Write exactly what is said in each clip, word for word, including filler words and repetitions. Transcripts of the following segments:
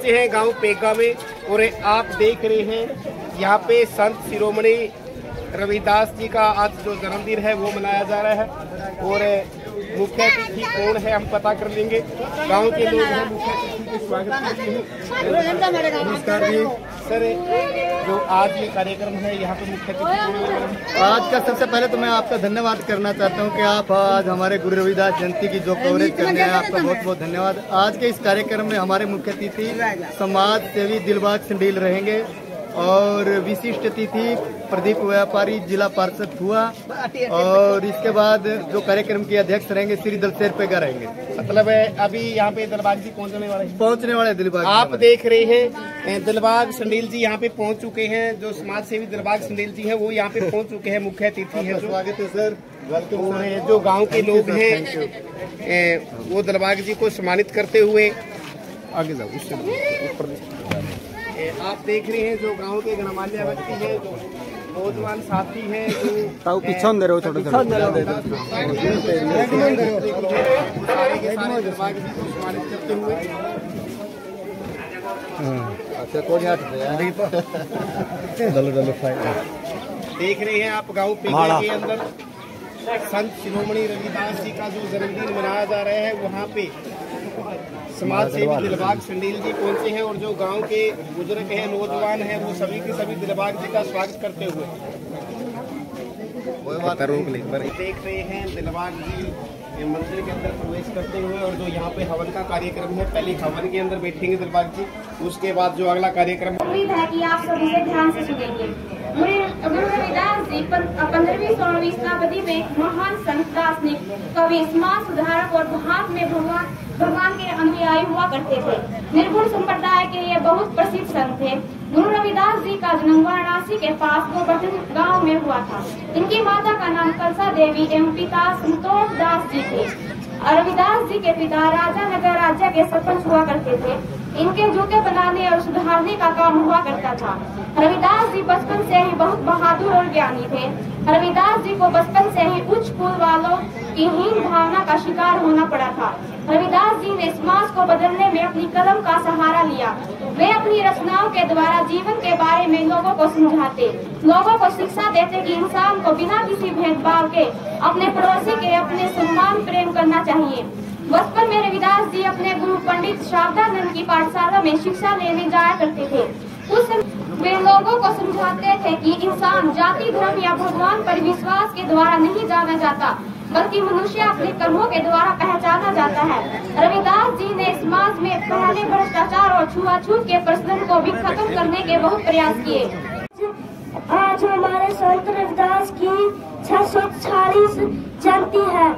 पहुंचे हैं गांव पेगा में और आप देख रहे हैं यहाँ पे संत शिरोमणि रविदास जी का आज जो जन्मदिन है वो मनाया जा रहा है और मुख्य अतिथि कौन है हम पता कर लेंगे। गांव के लोग हैं मुख्य अतिथि के स्वागत करते हैं। नमस्कार जी सर, जो आज ये कार्यक्रम है यहाँ पे मुख्य अतिथि आज का सबसे पहले तो मैं आपका धन्यवाद करना चाहता हूँ कि आप आज हमारे गुरु रविदास जयंती की जो कवरेज करने हैं, आपका बहुत बहुत धन्यवाद। आज के इस कार्यक्रम में हमारे मुख्य अतिथि समाज सेवी दिलबाग संडील रहेंगे और विशिष्ट अतिथि प्रदीप व्यापारी जिला पार्षद हुआ और इसके बाद जो कार्यक्रम के अध्यक्ष रहेंगे श्री दलसेर पेगा रहेंगे। मतलब है अभी यहाँ पे दिलबाग जी पहुँचने वाले पहुँचने वाले दिलबाग आप देख रहे हैं दिलबाग संडील जी यहाँ पे पहुँच चुके हैं। जो समाज सेवी दिलबाग संडील जी है वो यहाँ पे पहुँच चुके हैं, मुख्य अतिथि है। स्वागत है सर। और जो गाँव के लोग हैं वो दिलबाग जी को सम्मानित करते हुए आगे जाओ उससे आप देख रहे हैं जो गांव के गणमान्य व्यक्ति है, जो नौजवान साथी है, जो पीछे अंदर हो थोड़ा सारे के सारे दिलबाग जी को सम्मानित करते हुए देख रहे हैं आप गांव पेगा के अंदर संत शिरोमणि रविदास जी का जो जन्मदिन मनाया जा रहा है वहाँ पे समाज सेवी दिलबाग संडील जी पहुंचे हैं और जो गांव के बुजुर्ग हैं, नौजवान हैं, वो सभी के सभी दिलबाग जी का स्वागत करते हुए देख रहे हैं दिलबाग जी मंदिर के अंदर प्रवेश करते हुए। और जो यहाँ पे हवन का कार्यक्रम है, पहले हवन के अंदर बैठेंगे दिलबाग जी, उसके बाद जो अगला कार्यक्रम उम्मीद है कि आप सभी से ध्यान से सुनेंगे। गुरु रविदास जी पंद्रहवीं सोलहवीं शताब्दी में महान संत दार्शनिक, कवि, समाज सुधारक और भारत में भगवान भगवान के अनुयायी हुआ करते थे। निर्गुण संप्रदाय के ये बहुत प्रसिद्ध संत थे। गुरु रविदास जी का जन्म वाराणसी के पास गोवर्धन गांव में हुआ था। इनकी माता का नाम कलसा देवी एवं पिता संतोष दास जी थे। रविदास जी के पिता राजा नगर राज्य के सरपंच हुआ करते थे। इनके जूते बनाने और सुधारने का काम हुआ करता था। रविदास जी बचपन से ही बहुत बहादुर और ज्ञानी थे। रविदास जी को बचपन से ही उच्च कुल वालों की हीन भावना का शिकार होना पड़ा था। रविदास जी ने समाज को बदलने में अपनी कलम का सहारा लिया। वे अपनी रचनाओं के द्वारा जीवन के बारे में लोगों को समझाते, लोगों को शिक्षा देते कि इंसान को बिना किसी भेदभाव के अपने पड़ोसी के अपने सम्मान प्रेम करना चाहिए। बचपन में रविदास जी अपने गुरु पंडित शारदानंद की पाठशाला में शिक्षा लेने जाया करते थे। उस वे लोगों को समझाते थे कि इंसान जाति, धर्म या भगवान पर विश्वास के द्वारा नहीं जाना जाता, बल्कि मनुष्य अपने कर्मों के द्वारा पहचाना जाता है। रविदास जी ने समाज में पहले भ्रष्टाचार और छुआछूत के प्रचलन को भी खत्म करने के बहुत प्रयास किए। आज हमारे संत रविदास की छह सौ छियालीस जयंती है।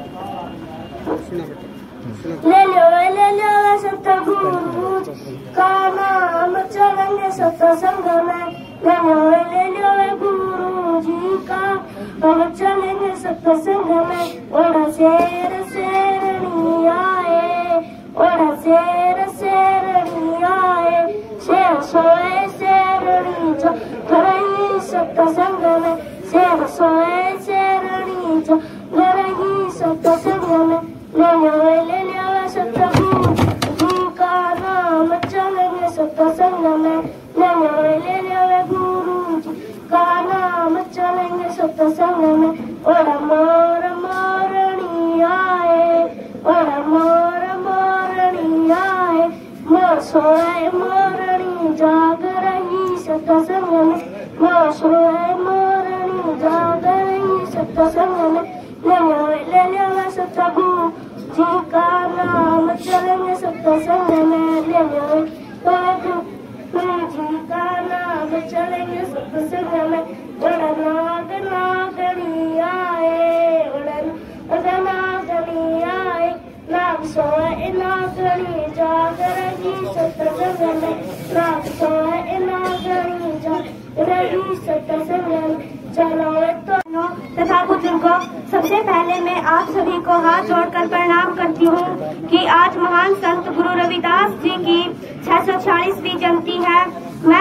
ले लो ले लो सतगुरु का नाम चलेंगे सत्संग में। ले लो ले लो गुरु जी का हम चलेंगे सत्संग में। ओढ़ा शेर शेरनी आए, ओढ़ा शेर शेरनी आए, शेर सोए शेरनी जो घर ही सत्संग में। शेर सोए शेरनी जो घर ही सत्संग में। ले लो ले लो सतगुरु जी का नाम चलेंगे सत्संग में। ले लो ले लो गुरु जी का नाम चलेंगे सत्संग में। ओढ़ मोर मोरनी आए, ओढ़ मोर मोरनी आए, मोर सोए मोरनी जाग रही सत्संग में। मोर सोए मोरनी जाग रही सत्संग में। ले लो ले लो सतगुरु जी का नाम चलेंगे सत्संग में। ले लो गुरु जी का नाम चलेंगे सत्संग में। बड़ा नाग नागनी आए, बड़ा नागनी आए, नाग सोए नागनी जाग रही सत्संग में। नाग सोए नागनी जाग रही सत्संग में। चलो तो तथा बुजुर्गों को सबसे पहले मैं आप सभी को हाथ जोड़कर प्रणाम करती हूँ कि आज महान संत गुरु रविदास जी की छह सौ छियालीसवीं जयंती है। मैं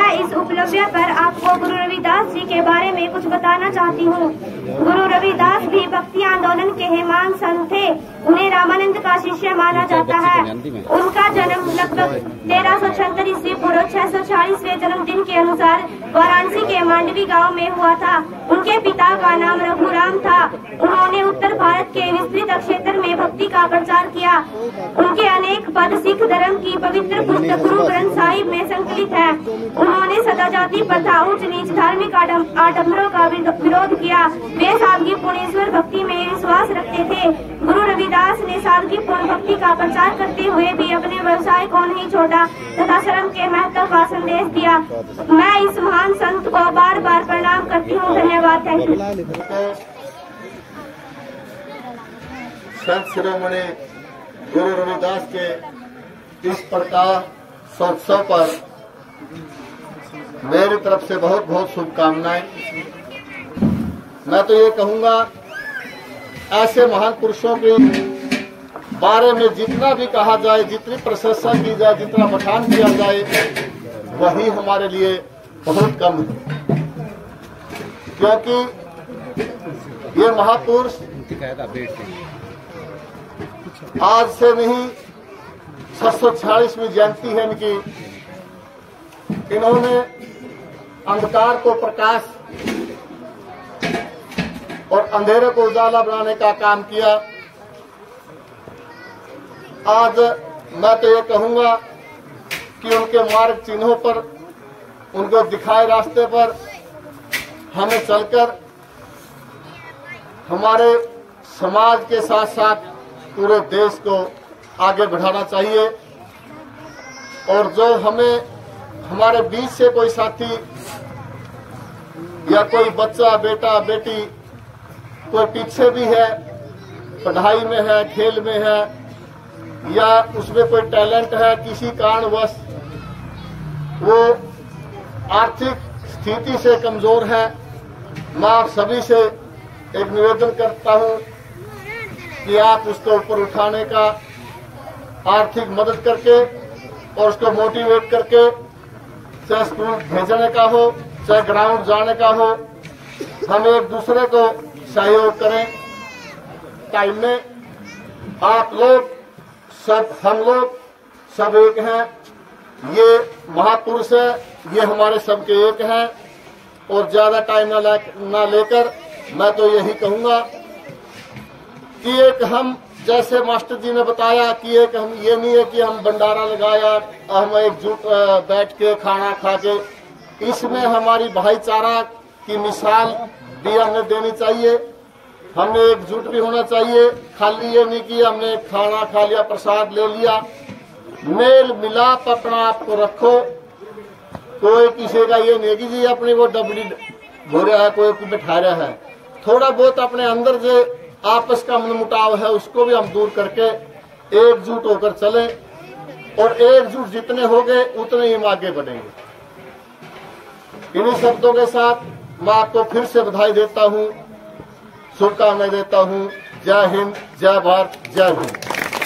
मैं इस उपलब्धि पर आपको गुरु रविदास जी के बारे में कुछ बताना चाहती हूँ। गुरु रविदास भी भक्ति आंदोलन के हेमान संत थे। उन्हें रामानंद का शिष्य माना जाता है। उनका जन्म लगभग तेरह सौ छिहत्तर ईस्वी पूर्व छह सौ छियालीसवें जन्मदिन के अनुसार वाराणसी के मांडवी गांव में हुआ था। उनके पिता का नाम रघुराम था। उन्होंने उत्तर भारत के विस्तृत क्षेत्र में भक्ति का प्रचार किया। उनके अनेक पद सिख धर्म की पवित्र पुस्तक गुरु ग्रंथ साहिब में संकलित है। उन्होंने सदा जाति प्रथा उच्च नीच धार्मिक आडम्बरों का विरोध किया। वे सादगी पूर्ण ईश्वर भक्ति में विश्वास रखते थे। गुरु रविदास ने सादगी पूर्ण भक्ति का प्रचार करते हुए भी अपने व्यवसाय को नहीं छोड़ा तथा श्रम के महत्व का संदेश दिया। मैं इस महान संत को बार बार प्रणाम करती हूँ। धन्यवाद। Thank you. संत शिरोमणि गुरु रविदास के इस प्रकाश उत्सव पर मेरी तरफ से बहुत बहुत शुभकामनाएं। मैं तो ये कहूंगा, ऐसे महान पुरुषों के बारे में जितना भी कहा जाए, जितनी प्रशंसा की जाए, जितना बखान किया जाए, वही हमारे लिए बहुत कम है। क्योंकि ये महापुरुष आज से नहीं छह सौ छियालीसवीं जयंती है इनकी। इन्होंने अंधकार को प्रकाश और अंधेरे को उजाला बनाने का काम किया। आज मैं तो ये कहूंगा कि उनके मार्ग चिन्हों पर, उनको दिखाए रास्ते पर हमें चलकर हमारे समाज के साथ साथ पूरे देश को आगे बढ़ाना चाहिए। और जो हमें हमारे बीच से कोई साथी या कोई बच्चा, बेटा, बेटी कोई पीछे भी है, पढ़ाई में है, खेल में है, या उसमें कोई टैलेंट है, किसी कारणवश वो आर्थिक स्थिति से कमजोर है, मैं आप सभी से एक निवेदन करता हूं कि आप उसको ऊपर उठाने का, आर्थिक मदद करके और उसको मोटिवेट करके, चाहे स्कूल भेजने का हो, चाहे ग्राउंड जाने का हो, हम एक दूसरे को सहयोग करें। टाइम में आप लोग सब, हम लोग सब एक हैं। ये महापुरुष है, ये हमारे सबके एक हैं। और ज्यादा टाइम न ना लेकर मैं तो यही कहूंगा कि एक हम, जैसे मास्टर जी ने बताया कि एक हम, ये नहीं है कि हम भंडारा लगाया, हम एकजुट बैठ के खाना खा के, इसमें हमारी भाईचारा की मिसाल भी हमने देनी चाहिए। हमने एकजुट भी होना चाहिए। खाली ये नहीं कि हमने खाना खा लिया, प्रसाद ले लिया। मेल मिलाप अपना आप को रखो। कोई किसी का ये नहीं कि जी अपनी वो डबड़ी हो रहा है, कोई बैठा रहा है। थोड़ा बहुत अपने अंदर जो आपस का मनमुटाव है उसको भी हम दूर करके एकजुट होकर चले। और एकजुट जितने हो गए उतने ही हम आगे बढ़ेंगे। इन्हीं शब्दों के साथ मैं आपको फिर से बधाई देता हूँ, शुभकामनाएं देता हूँ। जय हिंद, जय भारत, जय हिंद।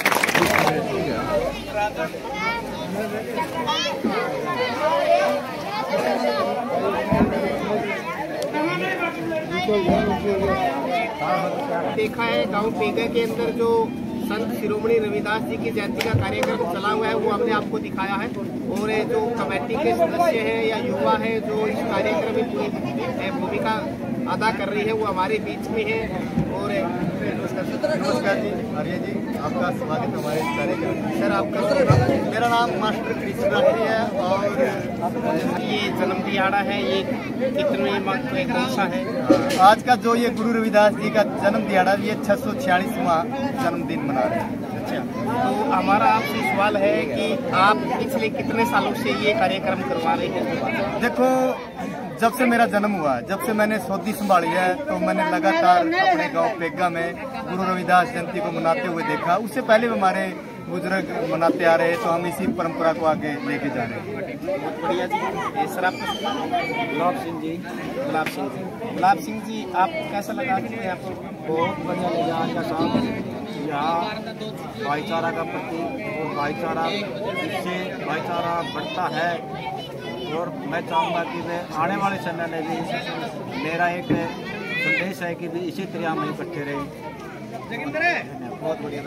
देखा है गांव पेगा के अंदर जो संत शिरोमणि रविदास जी की जयंती का कार्यक्रम चला हुआ है वो हमने आपको दिखाया है। और जो कमेटी के सदस्य हैं या युवा है जो इस कार्यक्रम में पूरी भूमिका अदा कर रही है वो हमारे बीच में है। और नमस्कार जी, आर्य जी, आपका स्वागत हमारे इस कार्यक्रम में। सर आपका? मेरा नाम मास्टर कृष्ण राठी है। और ये जन्म दिहाड़ा है, ये कितने कौन सा है? आज का जो ये गुरु रविदास जी का जन्म दिहाड़ा, ये छह सौ छियालीसवां जन्मदिन मना रहे हैं। तो हमारा आपसे सवाल है कि आप पिछले कितने सालों से ये कार्यक्रम करवा रहे हैं? देखो, जब से मेरा जन्म हुआ, जब से मैंने सौदी संभाली है, तो मैंने लगातार अपने गांव पेगा में गुरु रविदास जयंती को मनाते हुए देखा। उससे पहले भी हमारे बुजुर्ग मनाते आ रहे हैं, तो हम इसी परंपरा को आगे लेके जा रहे हैं। बहुत बढ़िया जी। सर आपका? गुलाब सिंह जी। गुलाब सिंह जी, गुलाब सिंह जी आप कैसा लगा कि आपको? बहुत बढ़िया लगा आज का शाम। यहाँ भाईचारा का प्रतीक और भाईचारा, इससे भाईचारा बढ़ता है और मैं चाहूँगा कि वे आने वाले समय में भी मेरा एक संदेश है कि भी इसी तरह हम इकट्ठे रहे। बहुत बढ़िया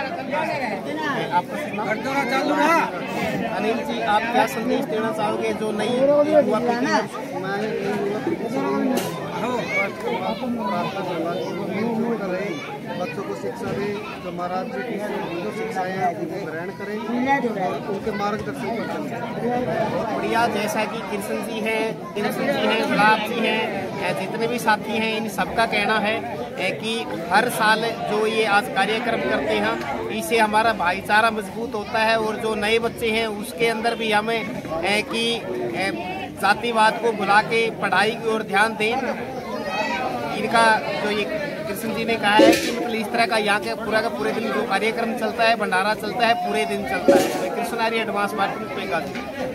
अनिल जी, आप क्या संदेश देना चाहोगे जो नई युवा बच्चों को शिक्षा दे, जो महाराज जी की जो शिक्षाएं हैं उनको ग्रहण करें और उनके मार्गदर्शन पर चलें। बहुत बढ़िया। जैसा कि कृष्ण जी हैं, कृष्ण जी हैं, गुलाब जी हैं, जितने भी साथी हैं, इन सबका कहना है कि हर साल जो ये आज कार्यक्रम करते हैं इससे हमारा भाईचारा मजबूत होता है और जो नए बच्चे हैं उसके अंदर भी हमें कि जातिवाद को भुला के पढ़ाई की ओर ध्यान दें। इनका जो ये कृष्ण जी ने कहा है कि मतलब इस तरह का यहाँ के पूरा का पूरे दिन जो कार्यक्रम चलता है, भंडारा चलता है, पूरे दिन चलता है। कृष्ण आर्य एडवांस मार्केटिंग